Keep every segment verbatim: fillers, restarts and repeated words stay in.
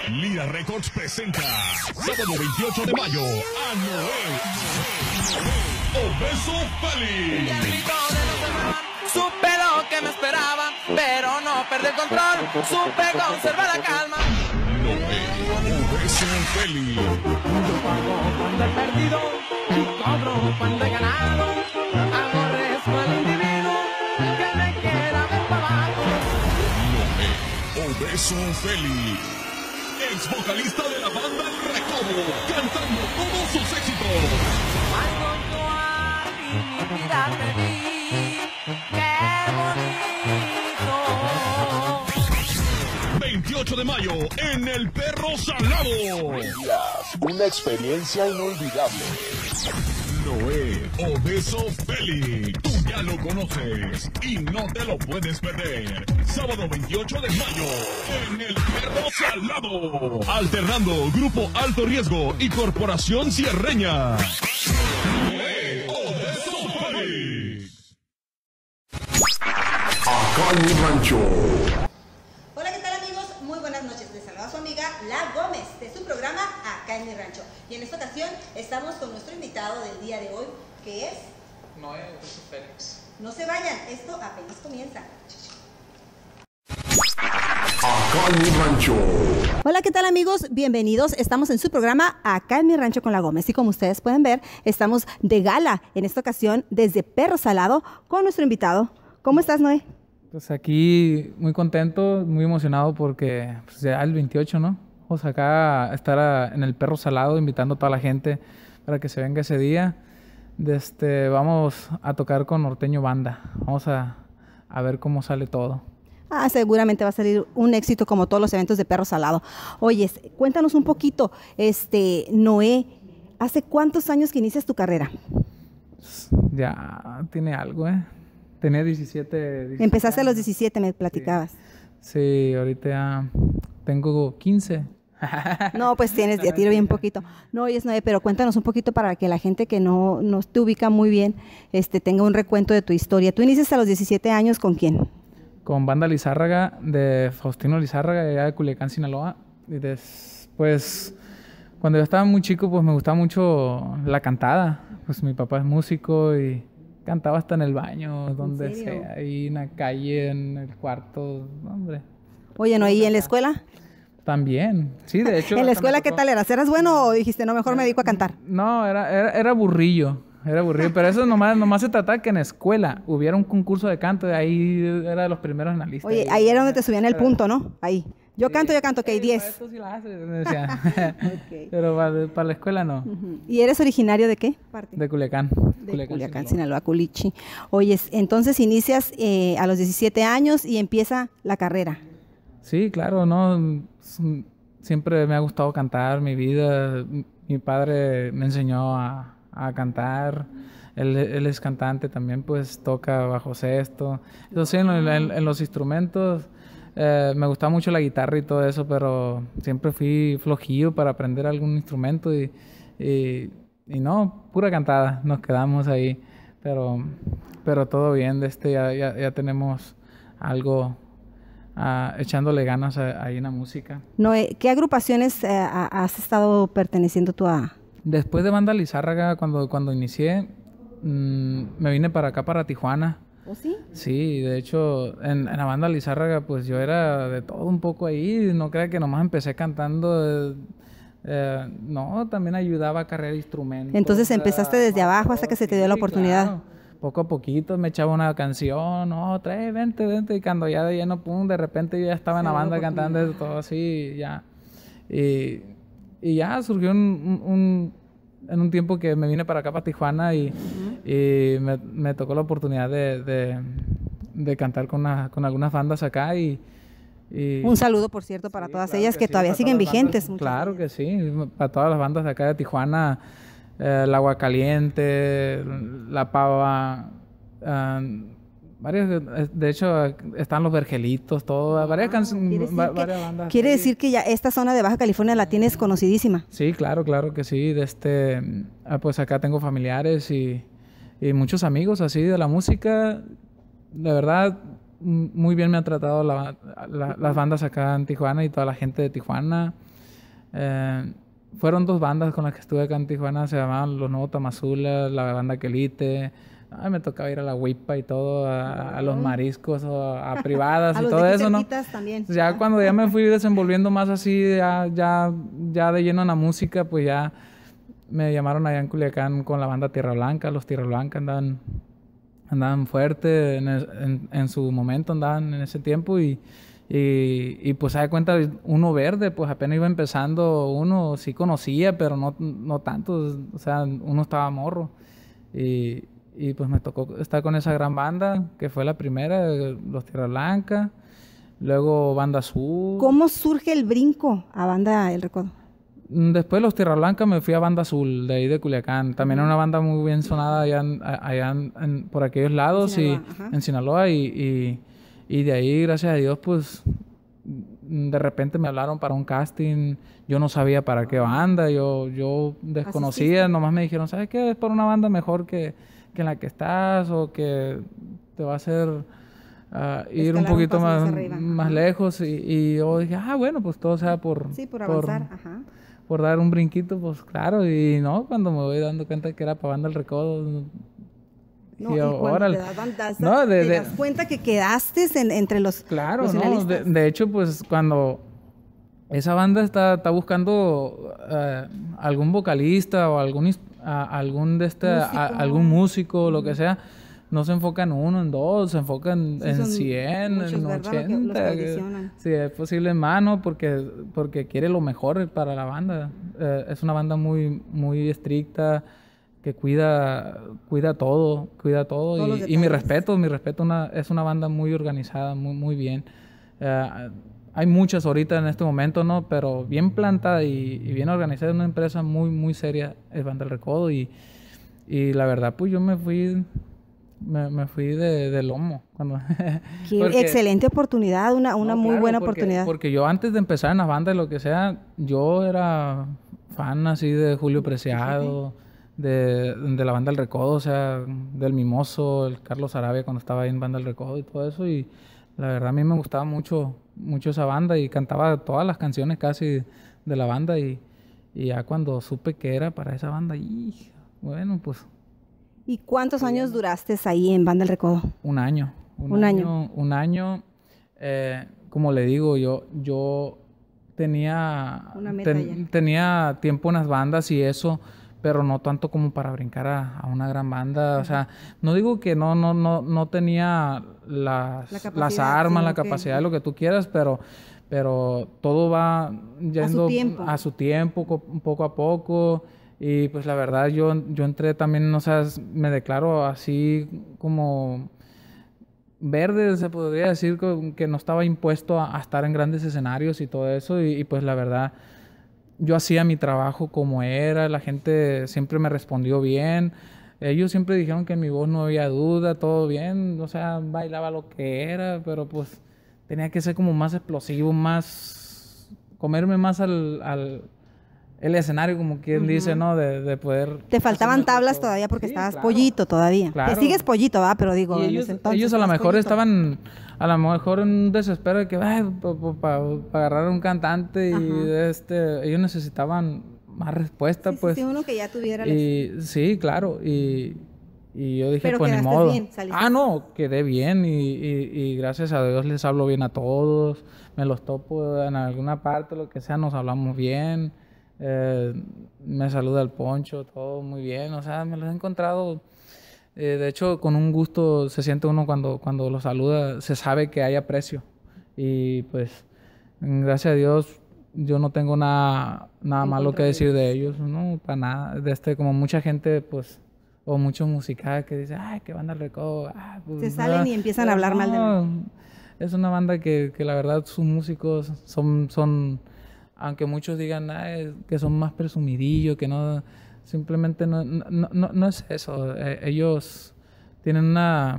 Lira Records presenta sábado veintiocho de mayo a Noel, Obeso Feli. Supe lo que me esperaba, pero no perdí el control. Supe conservar la calma. Noel, Obeso Feli. Yo pago cuando he perdido y cobro cuando he ganado. Aborrezco al individuo que me quiera ver para abajo. Noel, Obeso Feli. Ex vocalista de la banda El Recodo, cantando todos sus éxitos. Cuando yo a mi vida te vi, qué bonito. veintiocho de mayo en El Perro Salado. Una experiencia inolvidable. Noel, Obeso Feli. Tú ya lo conoces y no te lo puedes perder. Sábado veintiocho de mayo en El Perro Salado. Alternando Grupo Alto Riesgo y Corporación Sierreña. Noel, Obeso Feli. Acá en mi rancho. Hola, ¿qué tal, amigos? Muy buenas noches. Les saluda su amiga La Gómez de su programa Acá en mi rancho. Y en esta ocasión estamos con nuestro invitado del día de hoy, que es Noel, Obeso Félix. No se vayan, esto apenas comienza. Acá en mi rancho. Hola, ¿qué tal, amigos? Bienvenidos. Estamos en su programa Acá en mi rancho con La Gómez. Y como ustedes pueden ver, estamos de gala en esta ocasión desde Perro Salado con nuestro invitado. ¿Cómo estás, Noé? Pues aquí muy contento, muy emocionado porque pues, ya el veintiocho, ¿no? Vamos acá a estar a- en el Perro Salado invitando a toda la gente para que se venga ese día. De este, vamos a tocar con Norteño Banda. Vamos a, a ver cómo sale todo. Ah, seguramente va a salir un éxito como todos los eventos de Perro Salado. Oye, cuéntanos un poquito, este, Noé, ¿hace cuántos años que inicias tu carrera? Ya tiene algo, ¿eh? Tenía diecisiete. diecisiete Empezaste a los años. diecisiete, me platicabas. Sí, ahorita ya tengo quince. No, pues tienes, ya tiro bien poquito. No, oye, Noé, pero cuéntanos un poquito para que la gente que no, no te ubica muy bien, este, tenga un recuento de tu historia. ¿Tú inicias a los diecisiete años con quién? Con Banda Lizárraga, de Faustino Lizárraga, de allá de Culiacán, Sinaloa. Y después, cuando yo estaba muy chico, pues me gustaba mucho la cantada. Pues mi papá es músico y cantaba hasta en el baño, donde serio? sea, ahí en la calle, en el cuarto, no, hombre. Oye, Noé, ¿y en la escuela? También, sí, de hecho. ¿En la hasta me escuela qué tocó- tal eras? ¿Eras bueno o dijiste, no, mejor me dedico a cantar? No, era, era, era burrillo. Era aburrido, pero eso nomás, nomás se trataba que en la escuela hubiera un concurso de canto, y ahí era de los primeros en la lista. Oye, ahí era donde te subían el punto, ¿no? Ahí. Yo Sí. canto, yo canto, ok, Eh, diez. Esto sí la haces, me decía. Ok. Pero para, para la escuela no. Ujú. ¿Y eres originario de qué parte? De Culiacán. De Culiacán, Sinaloa. Sinaloa, Culichi. Oye, entonces inicias eh, a los diecisiete años y empieza la carrera. Sí, claro, no. S- Siempre me ha gustado cantar, mi vida. M- Mi padre me enseñó a, a cantar. Él, él es cantante también, pues toca bajo sexto. Eso sí, en, lo- en- en los instrumentos eh, me gustaba mucho la guitarra y todo eso, pero siempre fui flojillo para aprender algún instrumento y, y, y no, pura cantada, nos quedamos ahí. Pero, pero todo bien, de este ya, ya, ya tenemos algo ah, echándole ganas a- ahí en la música. Noé, ¿qué agrupaciones eh, ha- has estado perteneciendo tú a? Después de Banda Lizárraga, cuando, cuando inicié, mm, me vine para acá, para Tijuana. ¿O sí? Sí, de hecho, en, en la Banda Lizárraga, pues yo era de todo un poco ahí. No crea que nomás empecé cantando. eh, eh, no, también ayudaba a cargar instrumentos. Entonces empezaste eh, desde abajo hasta que se te dio la sí, oportunidad. claro. Poco a poquito me echaba una canción, no, trae, vente, vente. Y cuando ya de lleno, pum, de repente yo ya estaba en la Se dio la banda cantando y todo así, ya. Y, y ya surgió un, un- un- en un tiempo que me vine para acá, para Tijuana, y, y me, me tocó la oportunidad de, de, de cantar con, una- con algunas bandas acá. Y, y- Un saludo, por cierto, para Sí, todas claro ellas que, sí, todavía para siguen todas las vigentes. bandas. muchas Claro de ellas. que sí, para todas las bandas de acá de Tijuana, eh, el Agua Caliente, La Pava, ah, varias, de- de hecho están los Vergelitos, todo, varias Quiere canciones, decir va- que- varias bandas. Quiere sí. decir que ya esta zona de Baja California la tienes conocidísima. Sí, claro, claro que sí. De este, ah, pues acá tengo familiares y, y muchos amigos así de la música. La verdad, m- muy bien me han tratado la- la- las bandas acá en Tijuana y toda la gente de Tijuana. Eh, fueron dos bandas con las que estuve acá en Tijuana, se llamaban Los Nuevos Tamazula, la banda Quelite. Ay, me tocaba ir a la Huipa y todo, a, a los mariscos, o a, a privadas A y los todo de aquí eso, ¿no? cerquitas también. Ya cuando ya me fui desenvolviendo más así, ya, ya, ya de lleno en la música, pues ya me llamaron allá en Culiacán con la banda Tierra Blanca. Los Tierra Blanca andaban, andaban fuerte en, el- en, en su momento, andaban en ese tiempo y, y, y pues se da cuenta, uno verde, pues apenas iba empezando, uno sí conocía, pero no, no tanto, o sea, uno estaba morro. Y, y pues me tocó estar con esa gran banda, que fue la primera, los Tierra Blanca, luego Banda Azul. ¿Cómo surge el brinco a Banda El Recodo? Mm, Después de los Tierra Blanca me fui a Banda Azul, de ahí de Culiacán. También era una banda muy bien sonada allá, en- a- allá en- en- por aquellos lados, y Sinaloa, ajá. en Sinaloa. Y, y, y de ahí, gracias a Dios, pues mm, de repente me hablaron para un casting. Yo no sabía para qué banda, yo, yo desconocía, nomás me dijeron, ¿sabes qué? Es para una banda mejor que, que en la que estás, o que te va a hacer ah, ir un Escalar un poquito paso más más, arriba, más ajá. lejos. Y, y yo dije, ah, bueno, pues todo sea por... Sí, por avanzar, ajá. por dar un brinquito, pues claro. Y no, cuando me voy dando cuenta que era para Banda El Recodo, No, dije, y cuando órale. te das, das- No, de- te de- das cuenta que quedaste en- entre los, Claro, los ¿no? finalistas. De, de hecho, pues cuando esa banda está, está buscando eh, algún vocalista o algún, is- a- algún de este, a- Músico. algún músico, lo que sea, no se enfoca en uno, en dos, se enfoca en, Sí, en son cien, muchos, en ¿verdad? Lo que- los que ochenta. que- audicionan. Si es posible en mano, porque, porque quiere lo mejor para la banda. Eh, es una banda muy, muy estricta, que cuida, cuida todo, cuida todo. Todos los Y, y mi detalles. respeto, mi respeto, una, es una banda muy organizada, muy, muy bien. Eh, hay muchas ahorita en este momento, ¿no? Pero bien plantada y, y bien organizada, una empresa muy, muy seria, es Banda El Recodo. Y, y la verdad, pues yo me fui, me, me fui de, de lomo. Cuando Qué porque- excelente oportunidad, una, una no, muy claro, buena porque- oportunidad. Porque yo antes de empezar en las bandas, lo que sea, yo era fan así de Julio Preciado, de, de la Banda El Recodo, o sea, del Mimoso, el Carlos Arabia cuando estaba ahí en Banda El Recodo y todo eso. Y la verdad a mí me gustaba mucho, mucho esa banda y cantaba todas las canciones casi de la banda. Y, y ya cuando supe que era para esa banda, y bueno, pues ¿Y cuántos años duraste ahí en Banda El Recodo? un año. Un año. Un año. eh, como le digo, yo, yo tenía, Una meta ten- ya. tenía tiempo en las bandas y eso, pero no tanto como para brincar a, a una gran banda. O sea, no digo que no, no, no, no tenía las, La las capacidad, armas, la sino que- capacidad, lo que tú quieras, pero, pero todo va yendo tiempo. a su tiempo, co- poco a poco. Y pues la verdad yo, yo entré también, o sea, me declaro así como verde, se podría decir que, que no estaba impuesto a, a estar en grandes escenarios y todo eso. Y, y, pues la verdad, yo hacía mi trabajo como era, la gente siempre me respondió bien. Ellos siempre dijeron que en mi voz no había duda, todo bien, o sea, bailaba lo que era, pero pues tenía que ser como más explosivo, más, comerme más al, al el escenario, como quien dice, ¿no? De, de poder... Te faltaban hacer mejor tablas todo. todavía porque Sí, estabas claro. pollito todavía. Claro. Que sigues pollito, ¿va? Pero digo, Y en ellos, ese entonces ellos a lo estabas mejor pollito. estaban, a lo mejor en un desespero de que, para agarrar a un cantante y Ajá. este, ellos necesitaban más respuesta, Sí, sí, pues. sí, uno que ya tuviera la- Y sí, claro, y, y yo dije, Pero pues ni quedaste modo. bien, saliste. Ah, no, quedé bien y, y, y gracias a Dios les hablo bien a todos, me los topo en alguna parte, lo que sea, nos hablamos bien. Eh, me saluda el Poncho, todo muy bien, o sea, me los he encontrado, eh, de hecho, con un gusto se siente uno cuando, cuando los saluda, se sabe que hay aprecio, y pues, gracias a Dios, yo no tengo nada, nada En malo contra que de decir de ellos, no, para nada, de este, como mucha gente, pues, o muchos musicales que dicen, ay, que Banda El Recodo, ah, pues, Se salen ah", y empiezan a pero hablar mal de no, es una banda que, que la verdad sus músicos son, son aunque muchos digan "Ay, que son más presumidillos, que no, simplemente no, no, no, no es eso. Eh, ellos tienen una,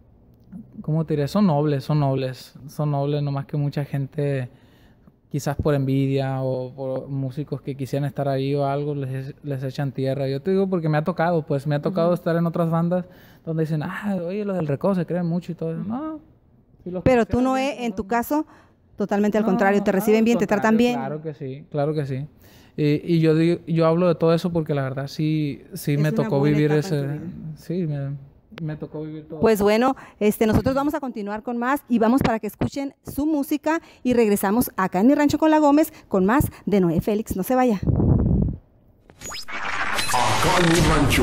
¿cómo te diré? Son nobles, son nobles, son nobles, nomás que mucha gente, quizás por envidia o por músicos que quisieran estar ahí o algo, les, les echan tierra. Yo te digo porque me ha tocado, pues me ha tocado estar en otras bandas donde dicen, ah, oye, los del Recodo se creen mucho y todo eso. No. Si los Pero tú consideran no, bien, e- en no. tu caso, Totalmente al No, contrario, te no, reciben al bien, te tratan contrario, bien. Claro que sí, claro que sí. Y, y yo digo, yo hablo de todo eso porque la verdad sí, sí Es me una tocó buena vivir etapa en tu ese, vida. sí, me, me tocó vivir todo. Pues bueno, este, nosotros vamos a continuar con más y vamos para que escuchen su música y regresamos acá en Mi Rancho con la Gómez con más de Noé Félix. No se vaya. Acá en Mi Rancho.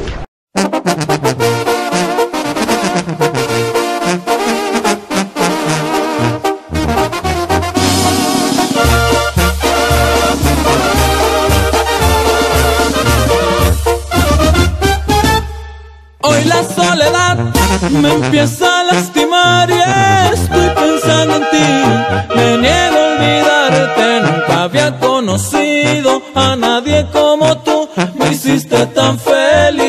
Hoy la soledad me empieza a lastimar y estoy pensando en ti. Me niego a olvidarte, nunca había conocido a nadie como tú. Me hiciste tan feliz.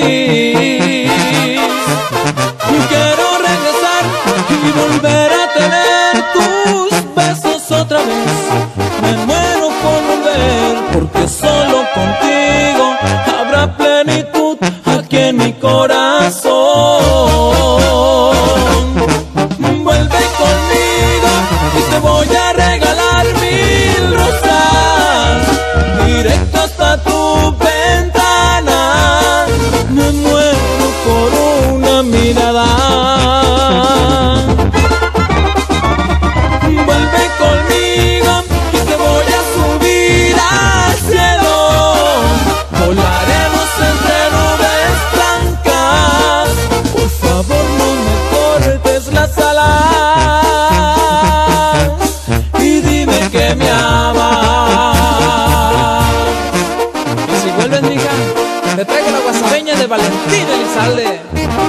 Quiero regresar y volver a tener tus besos otra vez. Me muero por volver, porque solo contigo habrá plenitud aquí en mi corazón. Vuelve conmigo y te voy a regalar mil rosas directo hasta tu ventana. Me muero por una mirada. Vuelve conmigo y te voy a subir al cielo. Volaremos entre nubes blancas. Por favor no me cortes las alas y dime que me amas. Y si vuelves, mija, te traigo la guasabeña de Valentín Elizalde.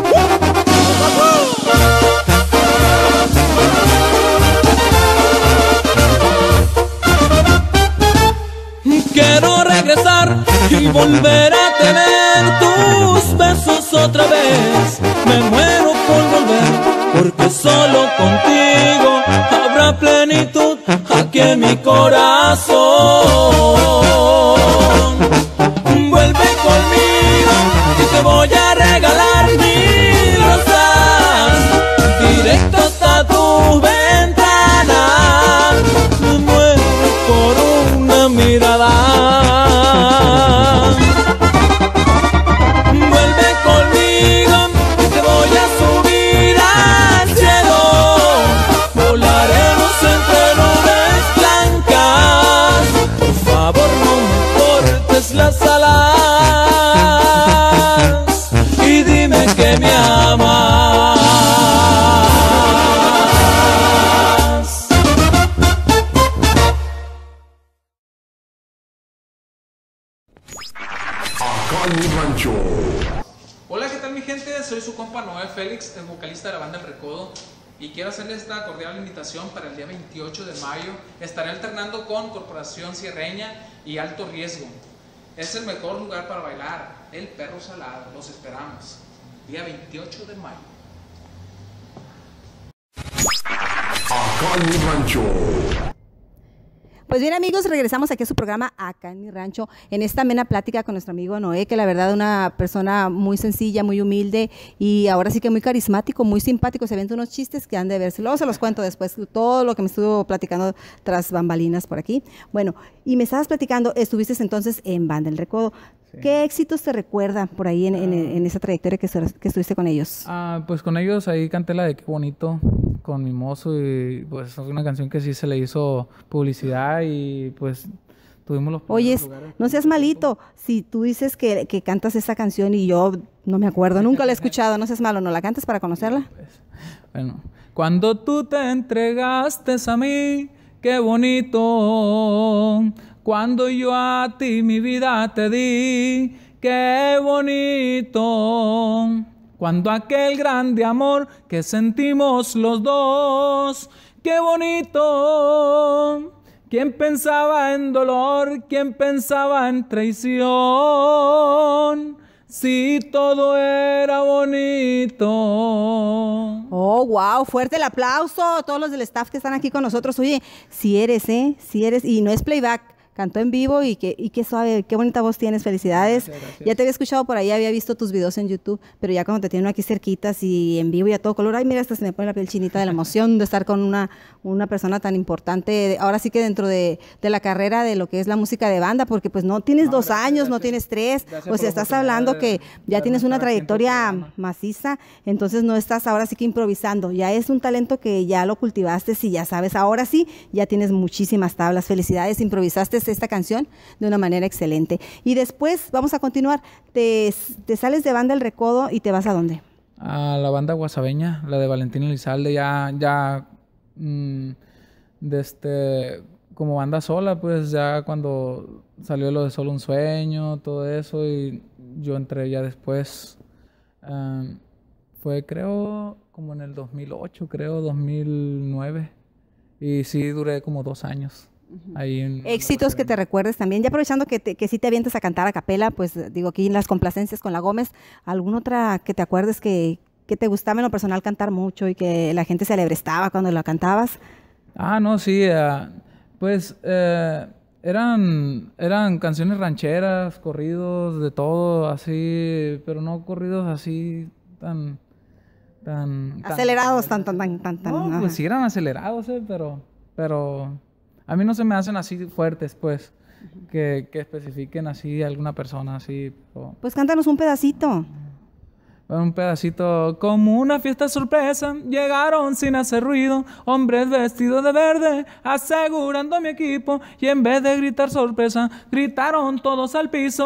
Quiero regresar y volver a tener tus besos otra vez. Me muero por volver, porque solo contigo habrá plenitud aquí en mi corazón. Vuelve conmigo y te voy a regalar mil rosas directo hasta tu ventana. Me muero por una mirada. Vuelve conmigo y te voy a subir al cielo. Volaremos entre nubes blancas. Por favor no me cortes las alas y dime que me amas. Acá en Mi Rancho. Hola, ¿qué tal mi gente? Soy su compa Noé Félix, el vocalista de la banda El Recodo, y quiero hacerles esta cordial invitación para el día veintiocho de mayo. Estaré alternando con Corporación Sierreña y Alto Riesgo. Es el mejor lugar para bailar, El Perro Salado. Los esperamos, día veintiocho de mayo. Acá en Mi Rancho. Pues bien amigos, regresamos aquí a su programa Acá en Mi Rancho, en esta amena plática con nuestro amigo Noé, que la verdad una persona muy sencilla, muy humilde y ahora sí que muy carismático, muy simpático. Se ven unos chistes que han de verse. Luego se los cuento después, todo lo que me estuvo platicando tras bambalinas por aquí. Bueno, y me estabas platicando, estuviste entonces en Banda El Recodo. Sí. ¿Qué éxitos te recuerdan por ahí en, en, en esa trayectoria que, que estuviste con ellos? Ah, pues con ellos ahí canté la de Qué Bonito con Mimoso, y pues es una canción que sí se le hizo publicidad y pues tuvimos los Oye, primeros lugares. no seas malito, si tú dices que, que cantas esa canción y yo no me acuerdo, nunca la he escuchado, no seas malo, ¿no la cantas para conocerla? Pues, bueno, cuando tú te entregaste a mí, qué bonito. Cuando yo a ti mi vida te di, qué bonito. Cuando aquel grande amor que sentimos los dos, qué bonito. ¿Quién pensaba en dolor? ¿Quién pensaba en traición? Si todo era bonito. Oh, wow, fuerte el aplauso a todos los del staff que están aquí con nosotros. Oye, si eres, ¿eh? Si eres, y no es playback, cantó en vivo y que, y qué suave, qué bonita voz tienes, felicidades. Gracias, gracias. Ya te había escuchado por ahí, había visto tus videos en YouTube, pero ya cuando te tienen aquí cerquitas y en vivo y a todo color, ay, mira, hasta se me pone la piel chinita de la emoción de estar con una, una persona tan importante, ahora sí que dentro de, de la carrera de lo que es la música de banda, porque pues no tienes No, dos gracias, años, no gracias. tienes tres, Gracias o por sea, la estás oportunidad hablando de- que ya de tienes una estar aquí en tu trayectoria programa. maciza, entonces no estás ahora sí que improvisando, ya es un talento que ya lo cultivaste, y ya sabes, ahora sí, ya tienes muchísimas tablas, felicidades, improvisaste esta canción de una manera excelente. Y después, vamos a continuar, te, te sales de Banda El Recodo y te vas ¿a dónde? A la banda guasabeña, la de Valentín Elizalde, ya, ya, mm, de este, como banda sola, pues ya cuando salió lo de Solo un Sueño, todo eso, y yo entré ya después, ah, fue creo como en el dos mil ocho, creo, dos mil nueve, y sí duré como dos años. Ahí en Éxitos que te recuerdes también, ya aprovechando que, te, que sí te avientas a cantar a capela, pues digo aquí en las complacencias con la Gómez, ¿alguna otra que te acuerdes que, que te gustaba en lo personal cantar mucho y que la gente se alebrestaba cuando la cantabas? Ah, no, sí, eh, pues eh, eran, eran canciones rancheras, corridos, de todo, así, pero no corridos así tan... tan, tan- Acelerados, tan, tan, tan, tan, tan. No, ajá. pues sí eran acelerados, eh, pero, pero a mí no se me hacen así fuertes, pues, que, que especifiquen así a alguna persona, así, pero- Pues cántanos un pedacito. un pedacito. Como una fiesta sorpresa, llegaron sin hacer ruido, hombres vestidos de verde, asegurando a mi equipo, y en vez de gritar sorpresa, gritaron todos al piso.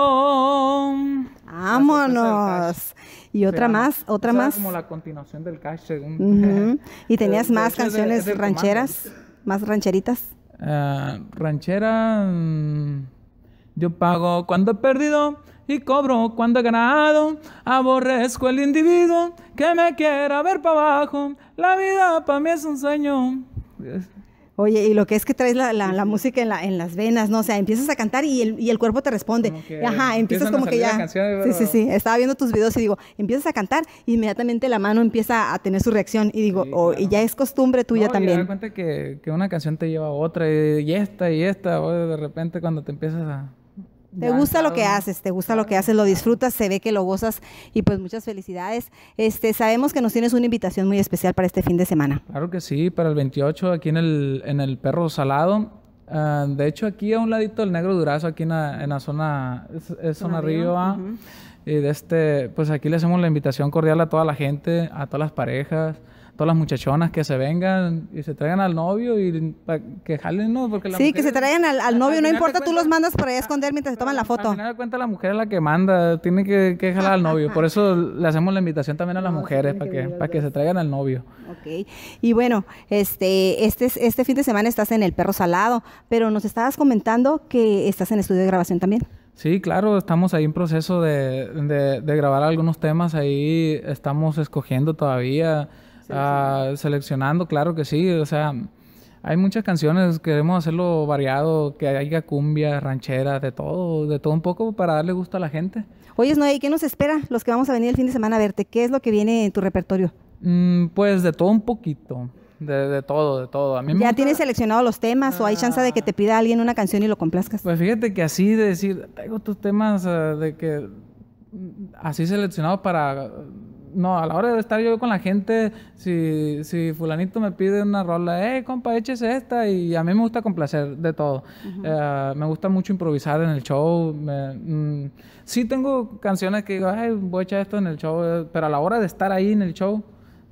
Vámonos. Y otra Se llama. más, otra Esa era más. como la continuación del cash, según. Ujú. Y tenías De- de más hecho, es de- canciones es del comando. rancheras, más rancheritas. Ah, ranchera. mm, Yo pago cuando he perdido y cobro cuando he ganado. Aborrezco el individuo que me quiera ver para abajo. La vida para mí es un sueño. Es- Oye, y lo que es que traes la, la, la música en, la, en las venas, ¿no? O sea, empiezas a cantar y el, y el cuerpo te responde. Como que Ajá, empiezas empiezan a como que salir ya. las canciones, Sí, sí, pero- sí. Estaba viendo tus videos y digo, empiezas a cantar y inmediatamente la mano empieza a tener su reacción. Y digo, Sí, oh, claro. y ya es costumbre tuya No, y también. dar cuenta que, que una canción te lleva a otra y, y esta y esta. O de repente cuando te empiezas a... Te ya gusta lo claro, que ¿no? haces, te gusta lo que haces, lo disfrutas, se ve que lo gozas y pues muchas felicidades. Este, sabemos que nos tienes una invitación muy especial para este fin de semana. Claro que sí, para el veintiocho aquí en el, en el Perro Salado. Ah, de hecho, aquí a un ladito del Negro Durazo, aquí en la, en la zona, es, es zona Río, ah. Y de este, pues aquí le hacemos la invitación cordial a toda la gente, a todas las parejas, todas las muchachonas que se vengan y se traigan al novio y pa- que jalen, ¿no? Porque la Sí, mujer que se es- traigan al, al novio, no final de importa, tú cuentas- los mandas para allá a esconder mientras se toman la foto. Al final de cuentas, la mujer es la que manda, tiene que, que jalar al novio. Por eso le hacemos la invitación también a las mujeres, para que, para que se traigan al novio. Ok, y bueno, este, este, este fin de semana estás en el Perro Salado, pero nos estabas comentando que estás en estudio de grabación también. Sí, claro, estamos ahí en proceso de, de, de grabar algunos temas, ahí estamos escogiendo todavía, ah, seleccionando, claro que sí, o sea, hay muchas canciones, queremos hacerlo variado, que haya cumbia, ranchera, de todo, de todo un poco para darle gusto a la gente. Oye, Noé, ¿y qué nos espera los que vamos a venir el fin de semana a verte? ¿Qué es lo que viene en tu repertorio? Mm, pues de todo un poquito, de, de todo, de todo. A mí me ¿Ya gusta- tienes seleccionados los temas o hay chance de que te pida alguien una canción y lo complazcas? Pues fíjate que así de decir, tengo tus temas eh, de que mm, así seleccionados para... No, a la hora de estar yo con la gente, si, si fulanito me pide una rola, eh, compa, échese esta, y a mí me gusta complacer de todo. Eh, me gusta mucho improvisar en el show. Me, mm, sí tengo canciones que digo, ay, voy a echar esto en el show, eh, pero a la hora de estar ahí en el show,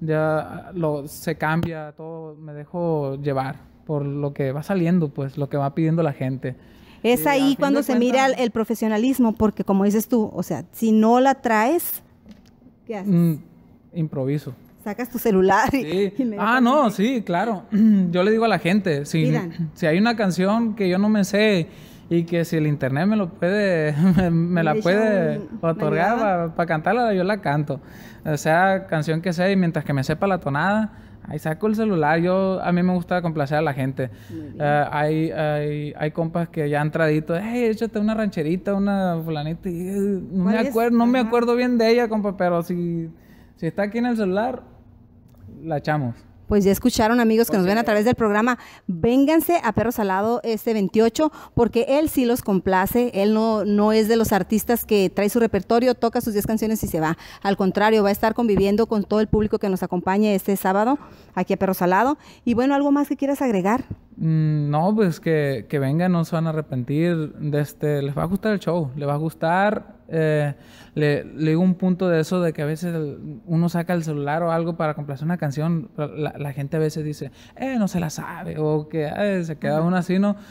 ya lo, se cambia todo, me dejo llevar por lo que va saliendo, pues, lo que va pidiendo la gente. Es Y a ahí fin cuando de se mira el, cuentas- el profesionalismo, porque como dices tú, o sea, si no la traes, ¿qué haces? Mm, improviso. Sacas tu celular y... Sí. y Ah, no, sí, claro. Yo le digo a la gente, si, Pidan. si hay una canción que yo no me sé y que si el internet me lo puede, me, me la Le puede echa un- una otorgar ayudada. para cantarla, yo la canto. O sea, canción que sé y mientras que me sepa la tonada, ahí saco el celular. Yo, a mí me gusta complacer a la gente. Eh, hay, hay, hay compas que ya han tradito, hey, échate una rancherita, una fulanita. Y, eh, no me ¿Cuál es? acuerdo, no me Ajá. acuerdo bien de ella, compa, pero si, si está aquí en el celular, la echamos. Pues ya escucharon, amigos que nos ven a través del programa, vénganse a Perro Salado este veintiocho, porque él sí los complace, él no, no es de los artistas que trae su repertorio, toca sus diez canciones y se va. Al contrario, va a estar conviviendo con todo el público que nos acompañe este sábado aquí a Perro Salado. Y bueno, ¿algo más que quieras agregar? Mm, no, pues que, que vengan, no se van a arrepentir, de este, les va a gustar el show, les va a gustar. Eh, le, le digo un punto de eso, de que a veces uno saca el celular o algo para complacer una canción, la, la gente a veces dice, eh, no se la sabe, o que eh, se queda uno así, ¿no?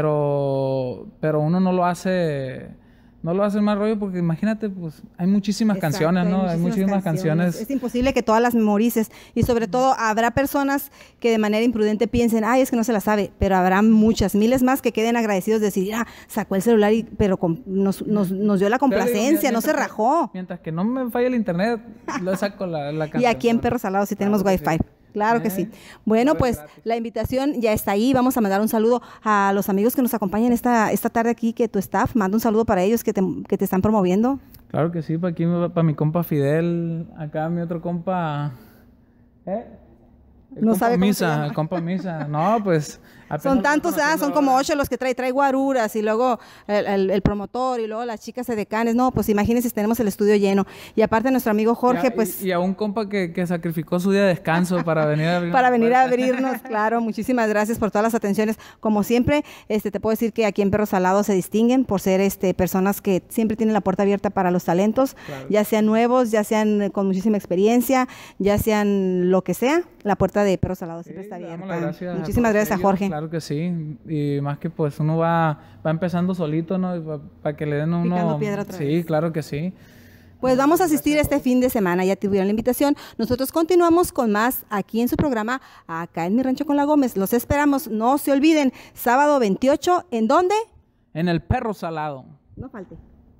Pero, pero uno no lo hace... No lo hacen más rollo porque imagínate, pues hay muchísimas Exacto, canciones, ¿no? Hay muchísimas, hay muchísimas canciones. canciones. Es imposible que todas las memorices y sobre todo habrá personas que de manera imprudente piensen, ay, es que no se la sabe, pero habrá muchas, miles más que queden agradecidos de decir, ah, sacó el celular y pero con, nos, nos, nos dio la complacencia, no se rajó. Mientras que no me falle el internet, lo saco la, la canción. Y aquí en Perro Salado sí tenemos claro wifi. Sí. Claro que sí. Bueno, pues la invitación ya está ahí. Vamos a mandar un saludo a los amigos que nos acompañan esta, esta tarde aquí, que tu staff, manda un saludo para ellos que te, que te están promoviendo. Claro que sí, para aquí, para mi compa Fidel, acá mi otro compa, ¿eh? El no compa sabe cómo Misa, se llama. el compa Misa. No, pues... Son tantos, ah, son como ocho los que trae, trae guaruras y luego el, el, el promotor y luego las chicas edecanes. No, pues imagínense si tenemos el estudio lleno. Y aparte nuestro amigo Jorge, y a, pues... Y, y a un compa que, que sacrificó su día de descanso para venir a abrirnos. para venir a abrirnos, claro. Muchísimas gracias por todas las atenciones. Como siempre, este, te puedo decir que aquí en Perro Salado se distinguen por ser este, personas que siempre tienen la puerta abierta para los talentos, claro. Ya sean nuevos, ya sean con muchísima experiencia, ya sean lo que sea, la puerta de Perro Salado siempre sí, está abierta. Gracias Muchísimas a gracias a Jorge. Claro que sí. Y más que pues uno va, va empezando solito, ¿no? Para pa que le den uno... Picando piedra otra sí, vez. Claro que sí. Pues vamos a asistir este fin de semana, ya tuvieron la invitación. Nosotros continuamos con más aquí en su programa, acá en Mi Rancho con la Gómez. Los esperamos, no se olviden, sábado veintiocho, ¿en dónde? En el Perro Salado. No falte.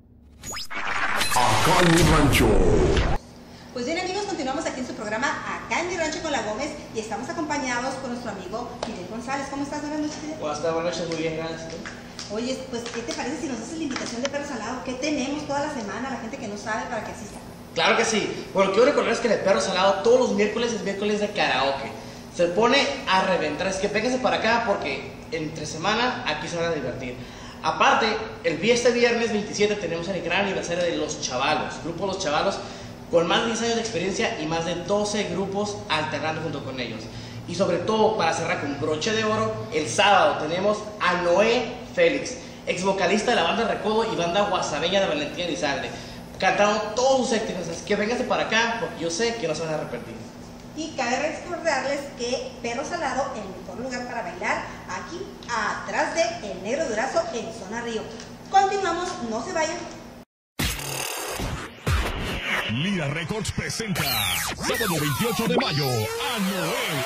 Acá en Mi Rancho. Pues bien, amigos, continuamos aquí en su programa acá en Mi Rancho con la Gómez y estamos acompañados por nuestro amigo Fidel González. ¿Cómo estás? Buenas noches, Fidel. Buenas tardes, buenas noches, muy bien, gracias. Oye, pues, ¿qué te parece si nos haces la invitación de Perro Salado? ¿Qué tenemos toda la semana? La gente que no sabe para que asista. Claro que sí. Bueno, quiero recordarles que en el Perro Salado todos los miércoles es miércoles de karaoke. Se pone a reventar, es que péguense para acá porque entre semana aquí se van a divertir. Aparte, el este viernes veintisiete tenemos el gran aniversario de Los Chavalos, Grupo Los Chavalos, con más de diez años de experiencia y más de doce grupos alternando junto con ellos. Y sobre todo, para cerrar con broche de oro, el sábado tenemos a Noé Félix, ex vocalista de la banda Recodo y banda guasabeña de Valentín Elizalde, cantando todos sus éxitos, así que vénganse para acá porque yo sé que no se van a arrepentir. Y cabe recordarles que Perro Salado, el mejor lugar para bailar, aquí atrás de El Negro Durazo en Zona Río. Continuamos, no se vayan. Lira Records presenta sábado veintiocho de mayo a Noé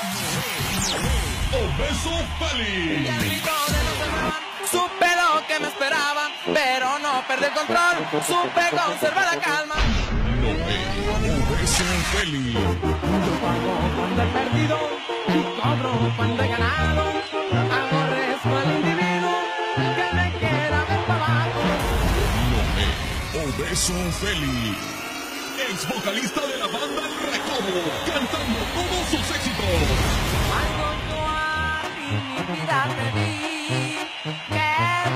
Obeso Félix. Supe lo que me esperaba, pero no perdí el control. Supe conservar la calma. Noé Obeso Félix. Yo pago cuando he perdido y cobro cuando he ganado. Aborrezco al individuo que me quiera ver para abajo. Noé Obeso Félix, ex vocalista de la banda El Recodo, cantando todos sus éxitos. Cuando yo a ti mi vida te di, qué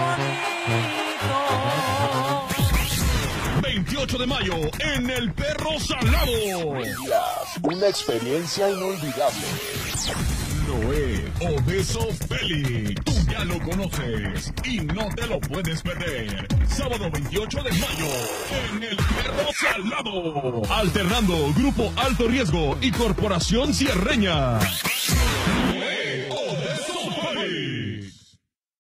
bonito. veintiocho de mayo en el Perro Salado. Una experiencia inolvidable. Noé Obeso Félix, tú ya lo conoces y no te lo puedes perder. Sábado veintiocho de mayo en el Perro Salado. Alternando Grupo Alto Riesgo y Corporación Sierreña. Noé Obeso Félix.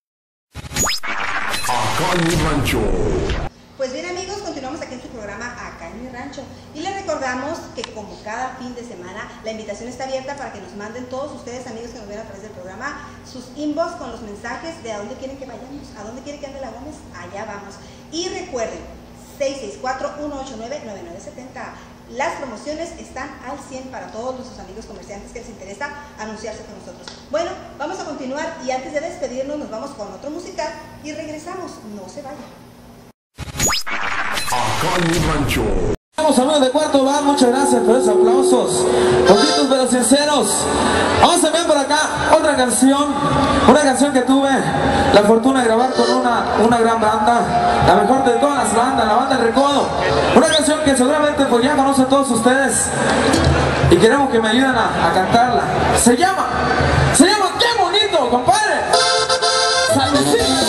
Acá en Mi Rancho. Pues bien, amigos, continuamos aquí en su programa acá en Mi Rancho y les recordamos que como cada fin de semana la invitación está abierta para que nos manden todos ustedes, amigos que nos ven a través del programa, sus inbox con los mensajes de a dónde quieren que vayamos, a dónde quieren que ande la Gómez, allá vamos. Y recuerden, seis seis cuatro, uno ocho nueve, nueve nueve siete cero. Las promociones están al cien para todos nuestros amigos comerciantes que les interesa anunciarse con nosotros. Bueno, vamos a continuar y antes de despedirnos nos vamos con otro musical y regresamos, no se vayan. Acá en Mi Rancho. Amigos de Cuarto Bar, muchas gracias por esos aplausos, poquitos pero sinceros. Vamos a ver por acá otra canción, una canción que tuve la fortuna de grabar con una, una gran banda, la mejor de todas las bandas, la banda El Recodo. Una canción que seguramente pues ya conocen todos ustedes y queremos que me ayuden a, a cantarla. Se llama, se llama Qué Bonito, compadre. Saludcita.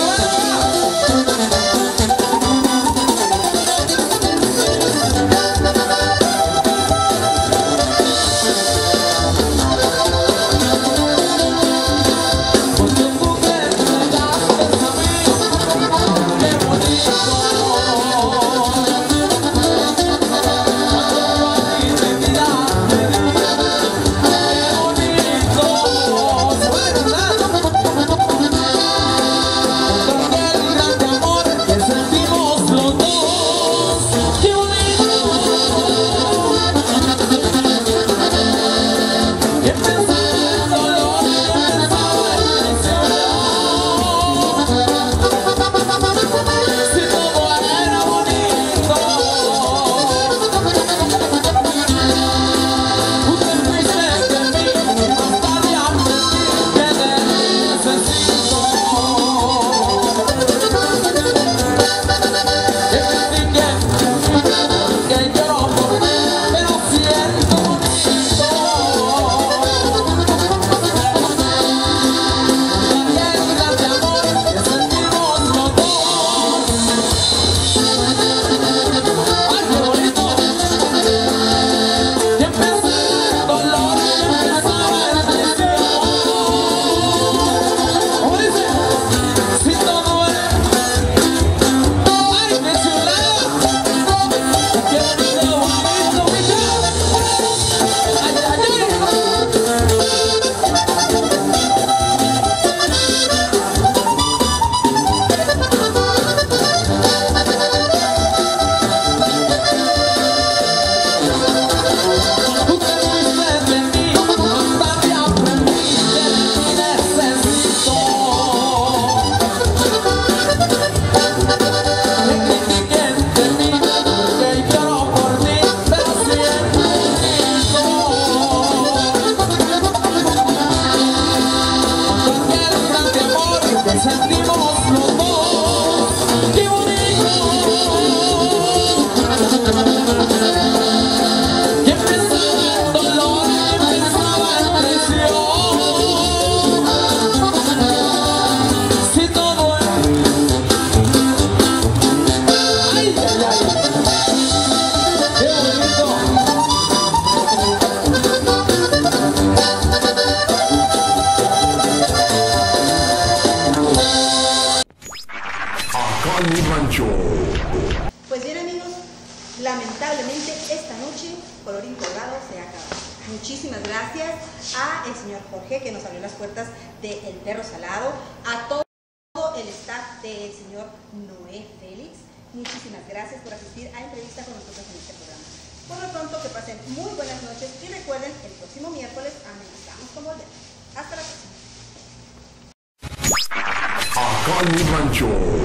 Pues bien amigos, lamentablemente esta noche Colorín Colorado se ha acabado. Muchísimas gracias a el señor Jorge que nos abrió las puertas de El Perro Salado, a todo el staff del señor Noé Félix. Muchísimas gracias por asistir a entrevista con nosotros en este programa. Por lo pronto que pasen muy buenas noches y recuerden, el próximo miércoles amenazamos con volver. Hasta la próxima. Acá en mi rancho.